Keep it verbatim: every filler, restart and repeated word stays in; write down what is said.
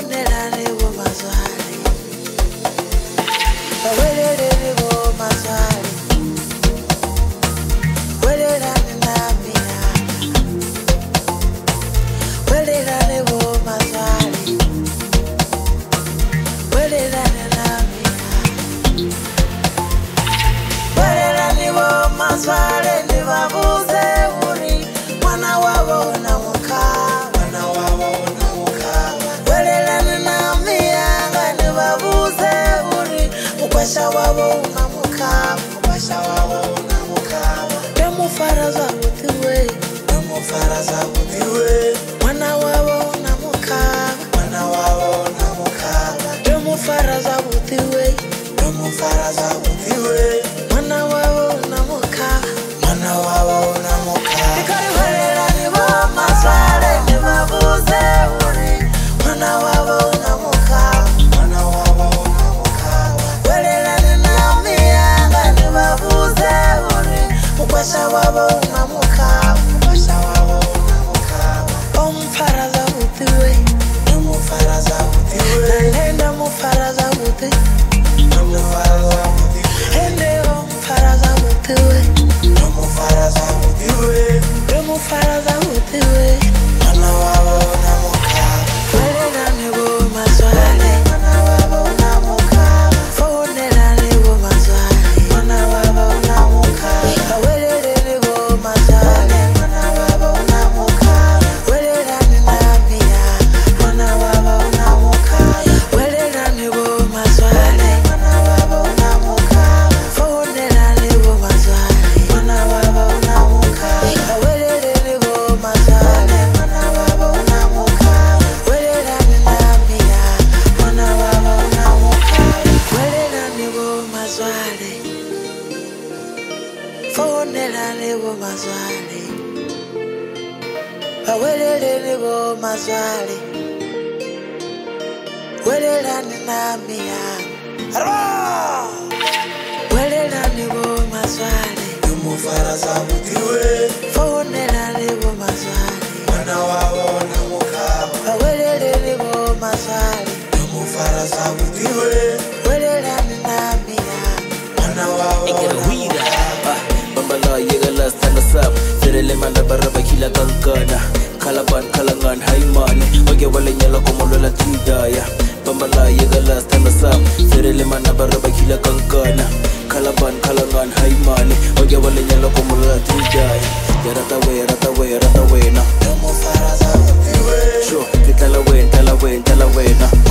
Fonelane wo mazwale Welelele wo mazwale Welelane na mina Welelane wo mazwale Welelane na mina Welelane wo mazwale Ni babuze uri Mwana wabo na Mukhavha Mwana wabo na Mukhavha Welelane na miyanga Ni babuze uri Mukwasha wabo na Mukhavha Mukwasha wabo na Mukhavha Demu faraza utiwe Demu faraza utiwe Mwana wabo na Mukhavha Mwana wabo na Mukhavha Demu faraza utiwe Demu faraza utiwe Mwana wabo na Mukhavha Mwana wabo na Mukhavha Ikari welelane wo mazwale Ni babuze uri Mwana wabo na Mukhavha Mwana wabo na Mukhavha Welelane na miyanga Ni babuze uri Mukwasha wabo na Mukhavha Mukwasha wabo na Mukhavha Omfaraza utiwe Omfaraza utiwe Nalenda mufaraza uti Omfaraza utiwe Ende omfaraza utiwe Omfaraza utiwe Omfaraza utiwe Mwana wabo na Mukhavha Welelane wo mazwale Mwana wabo na Mukhavha Fonelane wo mazwale Mwana wabo na Mukhavha Welelane wo mazwale Mwana wabo na Mukhavha Welelane na miya Mwana wabo na Mukhavha Welelane wo mazwale Mwana wabo na Mukhavha Fonelane wo mazwale Mwana wabo na Mukhavha Welelane wo mazwale Mwana wabo na Mukhavha Welelane na miya Mwana wabo na Mukhavha Welelane wo mazwale Fonelane wo mazwale Welelane wo mazwale Welelane na miya Welelane wo mazwale Demu faraza utiwe Fonelane wo mazwale Mwana wabo na Mukhavha Welelane wo mazwale Demu faraza utiwe Welelane na miya Mwana wabo na Mukhavha Bambala yegala stand up Serele mana baraba kila kankana Kalaban kalangan haimane Oge wale nyala komolola tudaya Bambala yegala stand up Serele mana baraba kila kankana Kalaban kalangan haimane Oge wale nyala komolola tudaya Yarata we yarata we yarata we na Demu faraza utiwe Sure, titala we tala we tala we na